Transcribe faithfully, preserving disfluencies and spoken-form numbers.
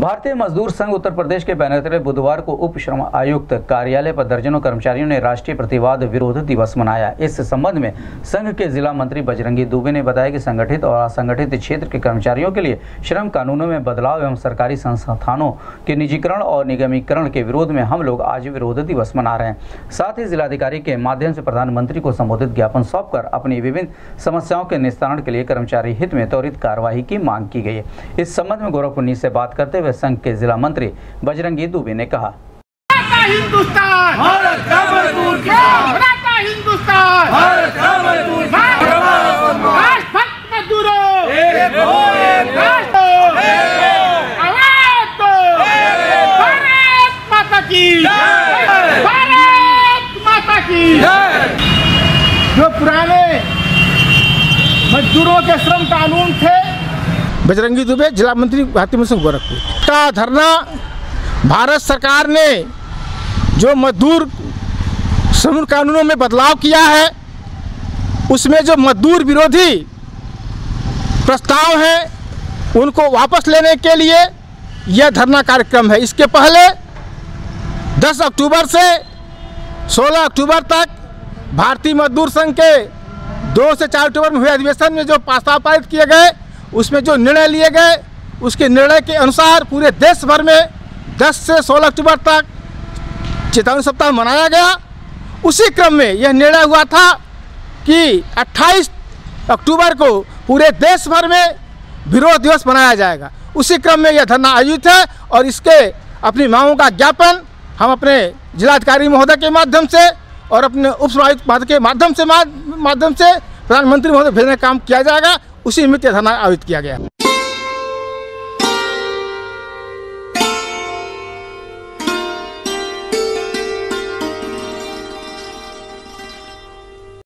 भारतीय मजदूर संघ उत्तर प्रदेश के बैनर तले बुधवार को उप श्रम आयुक्त कार्यालय पर दर्जनों कर्मचारियों ने राष्ट्रीय प्रतिवाद विरोध दिवस मनाया। इस संबंध में संघ के जिला मंत्री बजरंगी दुबे ने बताया कि संगठित और असंगठित क्षेत्र के कर्मचारियों के लिए श्रम कानूनों में बदलाव एवं सरकारी संस्थानों के निजीकरण और निगमीकरण के विरोध में हम लोग आज विरोध दिवस मना रहे हैं। साथ ही जिलाधिकारी के माध्यम से प्रधानमंत्री को संबोधित ज्ञापन सौंपकर अपनी विभिन्न समस्याओं के निस्तारण के लिए कर्मचारी हित में त्वरित कार्यवाही की मांग की गई है। इस संबंध में गोरखपुर से बात करते हुए संघ के जिला मंत्री बजरंगी दुबे ने कहा, हिंदुस्तान भारत का मजदूर किसान, हिंदुस्तान भारत का मजदूर राष्ट्रभक्त मजदूरों एक हो एक राष्ट्र आवाज दो, भारत माता की जय, भारत माता की जय। जो पुराने मजदूरों के श्रम कानून थे, बजरंगी दुबे जिला मंत्री भारतीय मजदूर संघ गोरखपुर का धरना, भारत सरकार ने जो मजदूर श्रम कानूनों में बदलाव किया है उसमें जो मजदूर विरोधी प्रस्ताव हैं उनको वापस लेने के लिए यह धरना कार्यक्रम है। इसके पहले दस अक्टूबर से सोलह अक्टूबर तक भारतीय मजदूर संघ के दो से चार अक्टूबर में हुए अधिवेशन में जो प्रस्ताव पारित किए गए, उसमें जो निर्णय लिए गए, उसके निर्णय के अनुसार पूरे देश भर में दस से सोलह अक्टूबर तक चेतावनी सप्ताह मनाया गया। उसी क्रम में यह निर्णय हुआ था कि अट्ठाईस अक्टूबर को पूरे देश भर में विरोध दिवस मनाया जाएगा। उसी क्रम में यह धरना आयोजित है और इसके अपनी मांगों का ज्ञापन हम अपने जिलाधिकारी महोदय के माध्यम से और अपने उप आयुक्त के माध्यम से माध्यम से प्रधानमंत्री महोदय भेजने का काम किया जाएगा। उसी निमित्त धरना आयोजित किया गया।